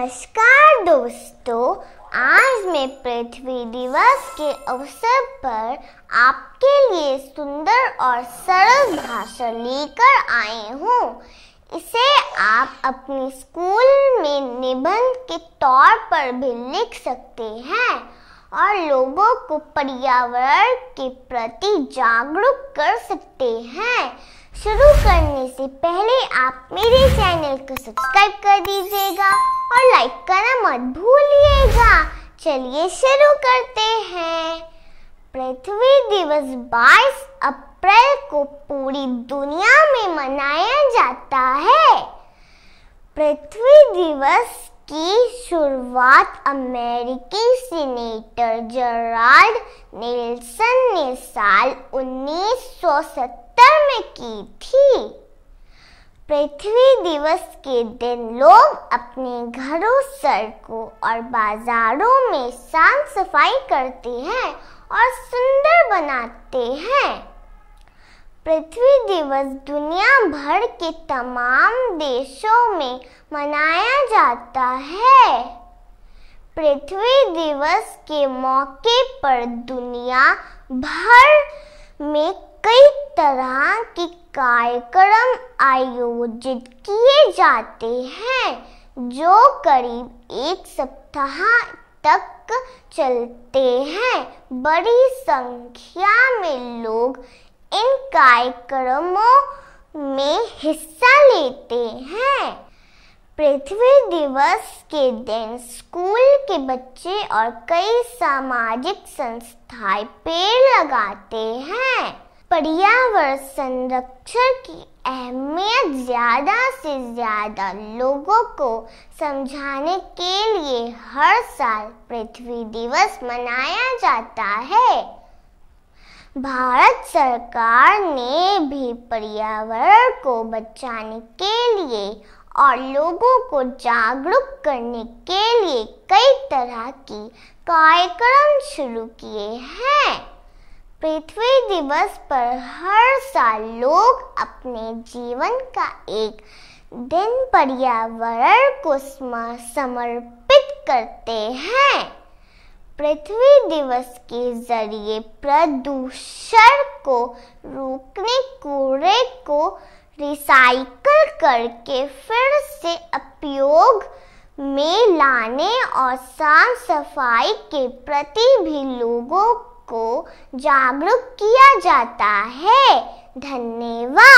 नमस्कार दोस्तों, आज मैं पृथ्वी दिवस के अवसर पर आपके लिए सुंदर और सरल भाषा लेकर आई हूँ। इसे आप अपने स्कूल में निबंध के तौर पर भी लिख सकते हैं और लोगों को पर्यावरण के प्रति जागरूक कर सकते हैं। शुरू करने से पहले आप मेरे चैनल को सब्सक्राइब कर दीजिएगा और लाइक करना मत भूलिएगा। चलिए शुरू करते हैं। पृथ्वी दिवस 22 अप्रैल को पूरी दुनिया में मनाया जाता है। पृथ्वी दिवस की शुरुआत अमेरिकी सीनेटर जराल्ड नेल्सन ने साल 1970 में की थी। पृथ्वी दिवस के दिन लोग अपने घरों, सड़कों और बाजारों में साफ सफाई करते हैं और सुंदर बनाते हैं। पृथ्वी दिवस दुनिया भर के तमाम देशों में मनाया जाता है। पृथ्वी दिवस के मौके पर दुनिया भर में कई तरह के कार्यक्रम आयोजित किए जाते हैं जो करीब एक सप्ताह तक चलते हैं। बड़ी संख्या में लोग इन कार्यक्रमों में हिस्सा लेते हैं। पृथ्वी दिवस के दिन स्कूल के बच्चे और कई सामाजिक संस्थाएं पेड़ लगाते हैं। पर्यावरण संरक्षण की अहमियत ज्यादा से ज्यादा लोगों को समझाने के लिए हर साल पृथ्वी दिवस मनाया जाता है। भारत सरकार ने भी पर्यावरण को बचाने के लिए और लोगों को जागरूक करने के लिए कई तरह की कार्यक्रम शुरू किए हैं। पृथ्वी दिवस पर हर साल लोग अपने जीवन का एक दिन पर्यावरण को समर्पित करते हैं। पृथ्वी दिवस के जरिए प्रदूषण को रोकने, कूड़े को रिसाइकल करके फिर से उपयोग में लाने और साफ सफाई के प्रति भी लोगों को जागरूक किया जाता है। धन्यवाद।